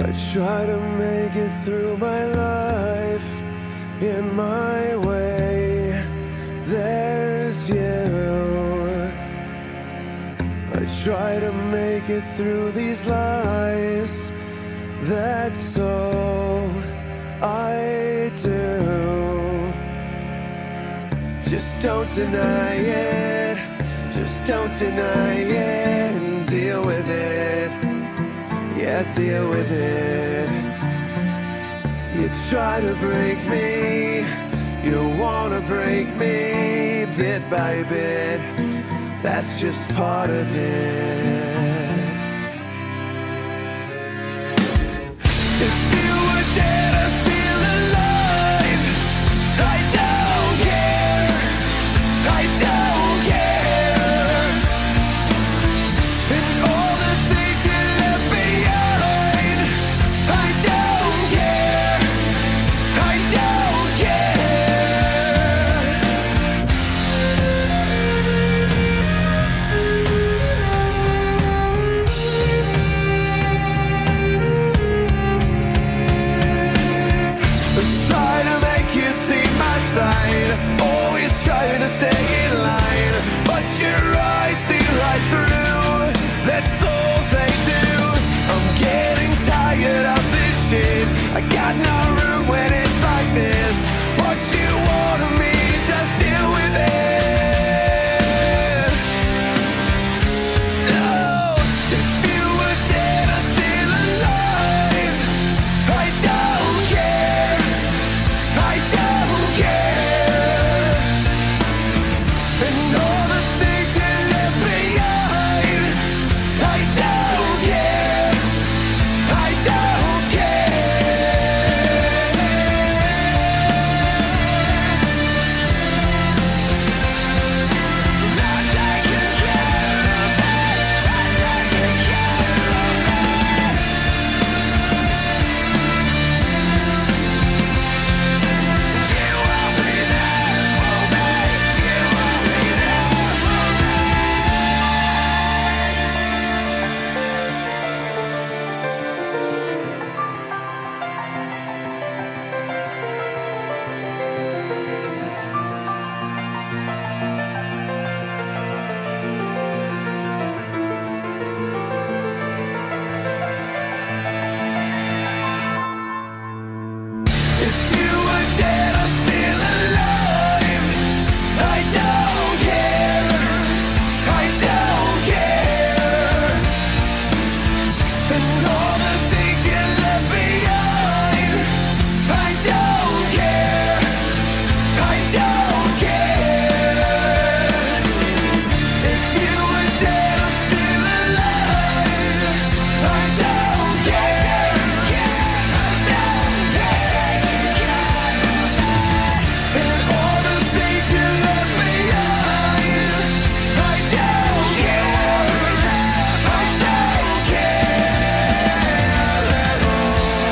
I try to make it through my life in my way. There's you. I try to make it through these lies. That's all I do. Just don't deny it. Just don't deny it and deal with it. Yeah, deal with it. You try to break me, you wanna break me bit by bit. That's just part of it. If you were dead or still alive, I don't care, I don't care. And all the things you left behind, I don't care, I don't care. I try to make you see my side, always trying to stay in line, but your eyes see right through, that's all they do. I'm getting tired of this shit, I got no room when it's like this. What you want of me, just deal with it. So, if you were dead or still alive, I don't care, I don't care. And all the things you left behind, I don't care, I don't care. Not taking care of it, not taking care of it. You will be there for me, you will be there for me. If you were dead or still alive, I don't care, I don't care. And all the things you left behind, I don't care, I don't care. If you were dead or still alive, I don't care, I don't care. And all the things you left behind, I don't care, I don't care at all.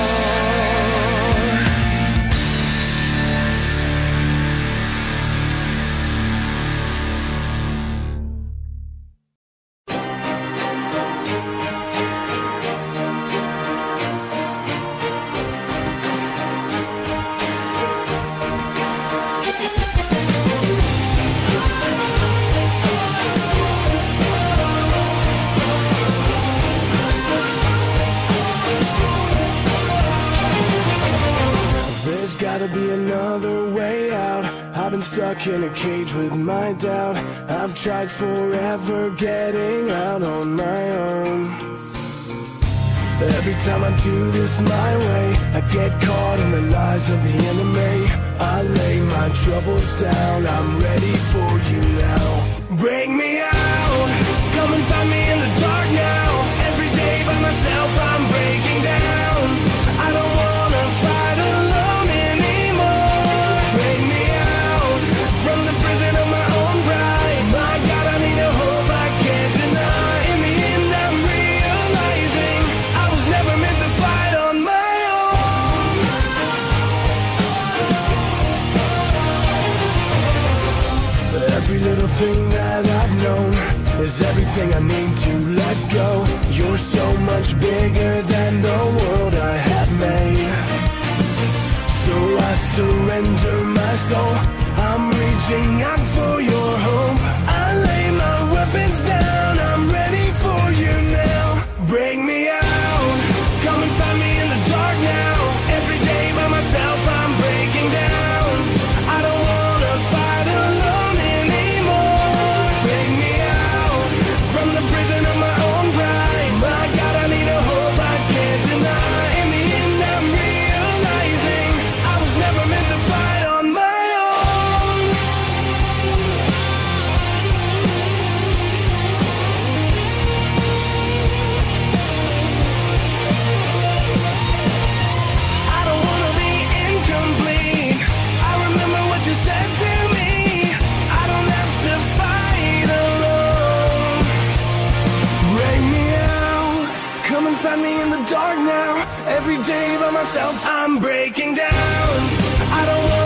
There's gotta be another way out. I've been stuck in a cage with my doubt. I've tried forever getting out on my own. Every time I do this my way, I get caught in the lies of the enemy. I lay my troubles down, I'm ready for you now. Bring me out, come and find me in the dark now. Every day by myself I'm breaking down. I don't wanna fight alone anymore. Bring me out from the prison of my own pride. My God, I need a hope I can't deny. In the end I'm realizing I was never meant to fight on my own. Every little thing that I've known is everything I need to let go. You're so much bigger than the world I surrender my soul. I'm reaching out for your hope. I lay my weapons down, I'm ready for you now. Bring me out, come and find me in the dark now. Every day by myself I'm breaking down. I don't wanna fight alone anymore. Bring me out from the prison of my own pride. My God, I need a hope I can't deny. In the end I'm realizing I was never meant to fight on my own. I don't wanna be incomplete. I remember what you said to me. I don't have to fight alone. Bring me out, come and find me in the dark now. Every day by myself I'm breaking down. I don't want